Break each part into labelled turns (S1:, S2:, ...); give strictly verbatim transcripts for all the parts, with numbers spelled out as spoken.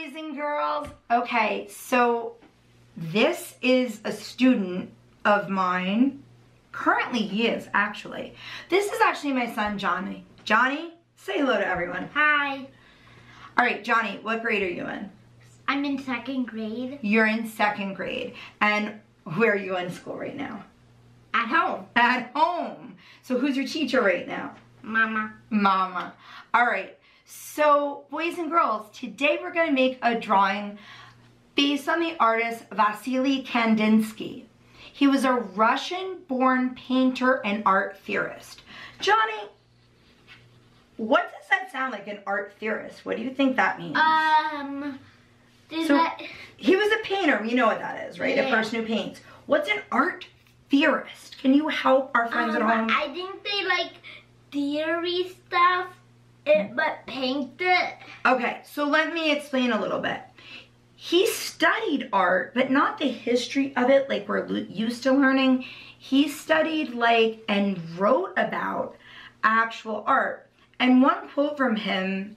S1: boys and girls. Okay, so this is a student of mine. Currently he is, actually. This is actually my son, Johnny. Johnny, say hello to everyone.
S2: Hi.
S1: All right, Johnny, what grade are you in?
S2: I'm in second grade.
S1: You're in second grade. And where are you in school right now?
S2: At home.
S1: At home. So who's your teacher right now?
S2: Mama.
S1: Mama. All right. So, boys and girls, today we're going to make a drawing based on the artist Vasily Kandinsky. He was a Russian-born painter and art theorist. Johnny, what does that sound like, an art theorist? What do you think that means?
S2: Um, does
S1: so,
S2: that...
S1: he was a painter. We know what that is, right?
S2: Yeah.
S1: A person who paints. What's an art theorist? Can you help our friends
S2: um,
S1: at home?
S2: I think they like theory stuff, it, but paint it.
S1: Okay, so let me explain a little bit. He studied art, but not the history of it like we're used to learning. He studied like and wrote about actual art. And one quote from him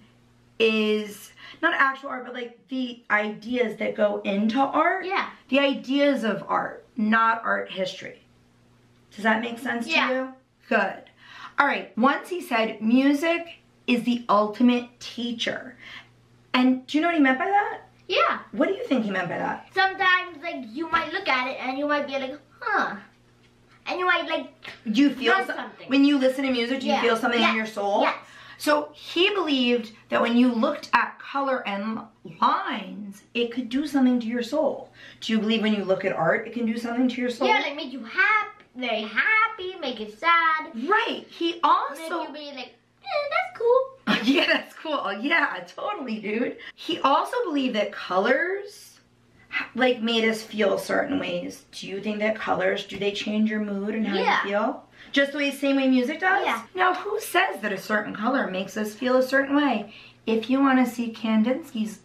S1: is, not actual art, but like the ideas that go into art.
S2: Yeah.
S1: The ideas of art, not art history. Does that make sense
S2: Yeah.
S1: to you? Good. All right, once he said, music is the ultimate teacher. And do you know what he meant by that?
S2: Yeah.
S1: What do you think he meant by that?
S2: Sometimes, like, you might look at it and you might be like, huh. And you might, like,
S1: Do you feel
S2: feel
S1: so-
S2: something.
S1: when you listen to music, do you
S2: Yeah.
S1: feel something
S2: Yes.
S1: in your soul?
S2: Yes.
S1: So he believed that when you looked at color and lines, it could do something to your soul. Do you believe when you look at art, it can do something to your soul?
S2: yeah, like, make you happy, very happy, make you sad.
S1: Right. He
S2: Make
S1: also...
S2: you be like, eh, that's cool.
S1: Yeah, that's cool. Yeah, totally, dude. He also believed that colors, like, made us feel certain ways. Do you think that colors, do they change your mood and how
S2: Yeah.
S1: you feel? Just the way, same way music does?
S2: Yeah.
S1: Now, who says that a certain color makes us feel a certain way? If you want to see Kandinsky's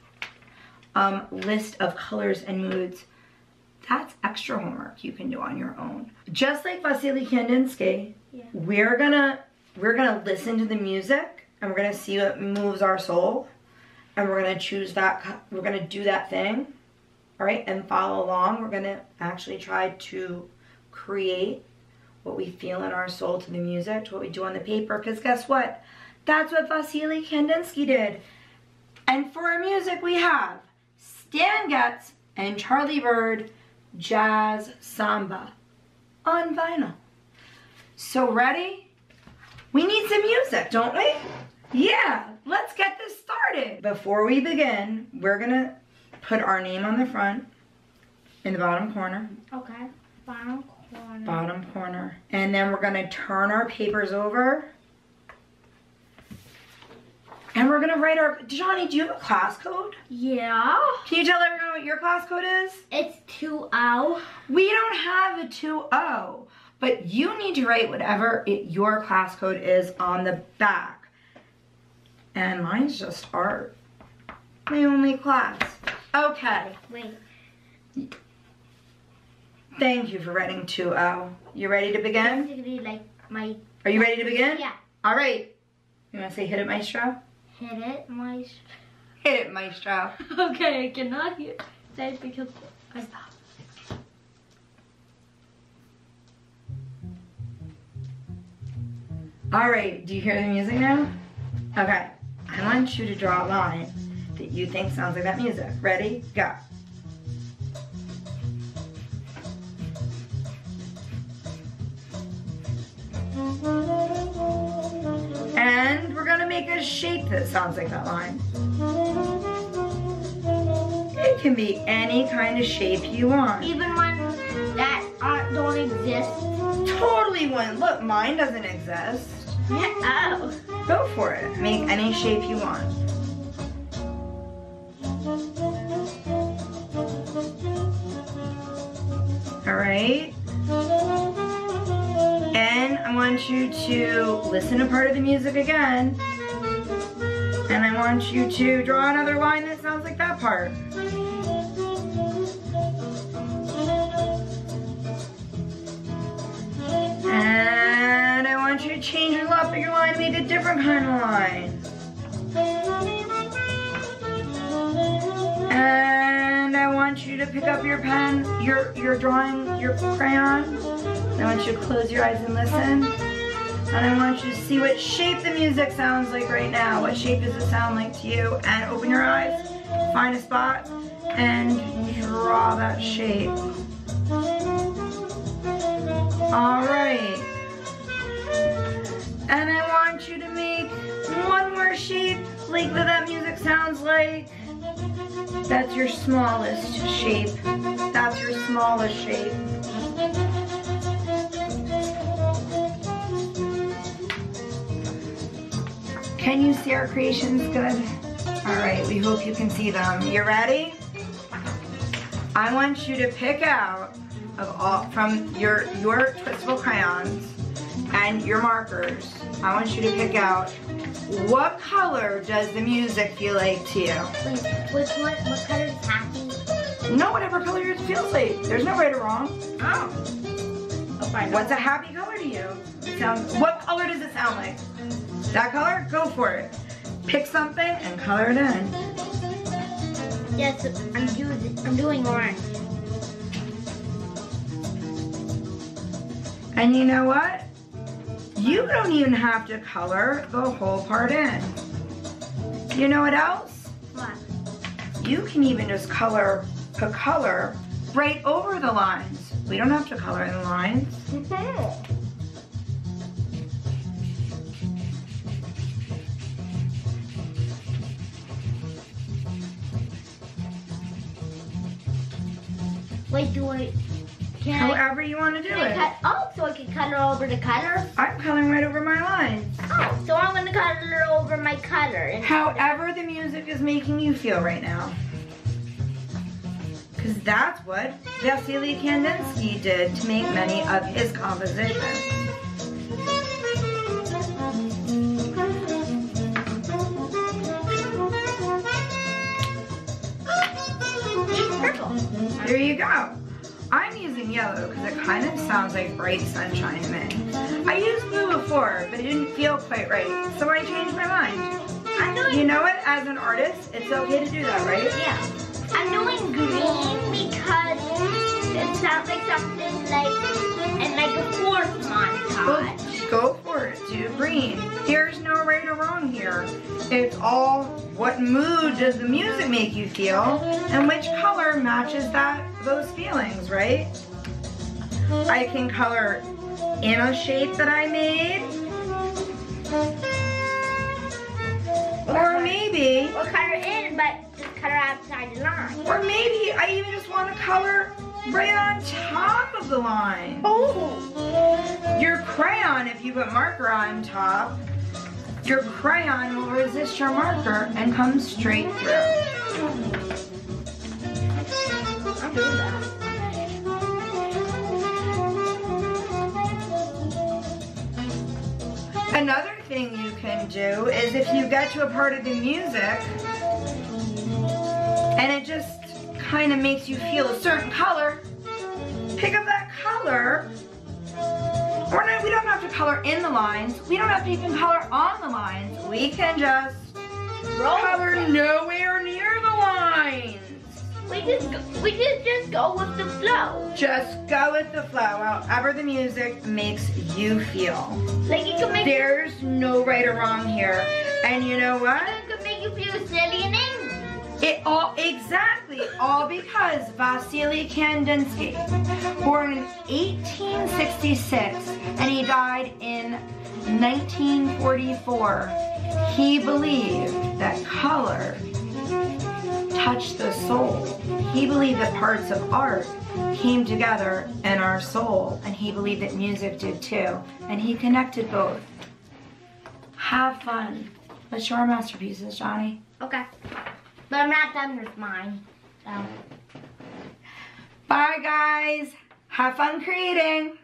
S1: um, list of colors and moods, that's extra homework you can do on your own. Just like Vasily Kandinsky,
S2: Yeah.
S1: we're gonna we're gonna listen to the music and we're gonna see what moves our soul, and we're gonna choose that. co- We're gonna do that thing, all right, and follow along. We're gonna actually try to create what we feel in our soul to the music, to what we do on the paper. Because guess what? That's what Vasily Kandinsky did. And for our music, we have Stan Getz and Charlie Bird, Jazz Samba on vinyl. So ready? We need some music, don't we? Yeah, let's get this started. Before we begin, we're gonna put our name on the front, in the bottom corner,
S2: Okay. Bottom corner.
S1: bottom corner. And then we're gonna turn our papers over. And we're gonna write our, Johnny, do you have a class code?
S2: Yeah.
S1: Can you tell everyone what your class code is?
S2: It's two oh.
S1: We don't have a two oh, but you need to write whatever it, your class code is on the back. And mine's just art. My only class. Okay.
S2: Wait.
S1: Thank you for writing two oh. You ready to begin?
S2: Basically, like my.
S1: Are you ready to begin?
S2: Yeah.
S1: All right. You want to say hit it, maestro?
S2: Hit it, my.
S1: Hit it, maestro.
S2: Okay, I cannot hear that because I stopped.
S1: All right. Do you hear the music now? Okay. I want you to draw a line that you think sounds like that music. Ready? Go. And we're gonna make a shape that sounds like that line. It can be any kind of shape you want.
S2: Even ones that aren't don't exist.
S1: Totally one. Look, mine doesn't exist.
S2: Yeah. Oh.
S1: Go for it. Make any shape you want. All right. And I want you to listen to part of the music again. And I want you to draw another line that sounds like that part. And I want you to change the left of your line and make a different kind of line. want you to pick up your pen, your, your drawing, your crayon. I want you to close your eyes and listen. And I want you to see what shape the music sounds like right now. What shape does it sound like to you? And open your eyes, find a spot, and draw that shape. All right. And I want you to make one more shape like that, that music sounds like. That's your smallest shape. That's your smallest shape. Can you see our creations good? All right, we hope you can see them. You ready? I want you to pick out of all from your your twistable crayons and your markers. I want you to pick out what color does the music feel like to you?
S2: Wait, which one? What color is happy?
S1: No, whatever color it feels like. There's no right or wrong.
S2: Oh. I'll find
S1: What's
S2: out.
S1: a happy color to you? It sounds. What color does it sound like? That color? Go for it. Pick something and color it in.
S2: Yes, I'm doing. I'm doing orange.
S1: And you know what? You don't even have to color the whole part in. You know what else?
S2: What?
S1: You can even just color a color right over the lines. We don't have to color in the lines.
S2: Wait, do I? Can I?
S1: However you want to do
S2: Can I
S1: it.
S2: cut? Oh, so I can color over the color.
S1: I'm coloring right over my lines.
S2: Oh, so I'm gonna color over my color. And
S1: However the music is making you feel right now. Because that's what Vasily Kandinsky did to make many of his compositions.
S2: Purple.
S1: There you go. I'm using yellow because it kind of sounds like bright sunshine to me. I used blue before, but it didn't feel quite right, so I changed my mind.
S2: I'm doing.
S1: You know what? As an artist, it's okay to do that, right?
S2: Yeah. I'm doing green because it sounds like something like and like a fourth montage.
S1: Go for it. Do green. There's no right or wrong here. It's all what mood does the music make you feel and which color matches that those feelings, right? I can color in a shape that I made. Or maybe,
S2: Or color in, but just color outside the line.
S1: or maybe I even just want to color right on top of the line.
S2: Oh.
S1: Your crayon, if you put marker on top, your crayon will resist your marker and come straight through.
S2: I'll do that.
S1: Another thing you can do is if you get to a part of the music and it just kind of makes you feel a certain color, pick up that color. Or no, we don't have to color in the lines. We don't have to even color on the lines. We can just
S2: Roll
S1: color
S2: them.
S1: nowhere near the lines.
S2: We just go, we just just go with the flow.
S1: Just go with the flow, however the music makes you feel.
S2: Like it could make
S1: There's no right or wrong here. And you know what?
S2: it could make you feel silly and angry.
S1: It all, exactly, all because Vasily Kandinsky, born in eighteen sixty-six and he died in nineteen forty-four, he believed that color touched the soul. He believed that parts of art came together in our soul, and he believed that music did too, and he connected both. Have fun. Let's show our masterpieces, Johnny.
S2: Okay. But I'm not done with mine. So.
S1: Bye, guys. Have fun creating.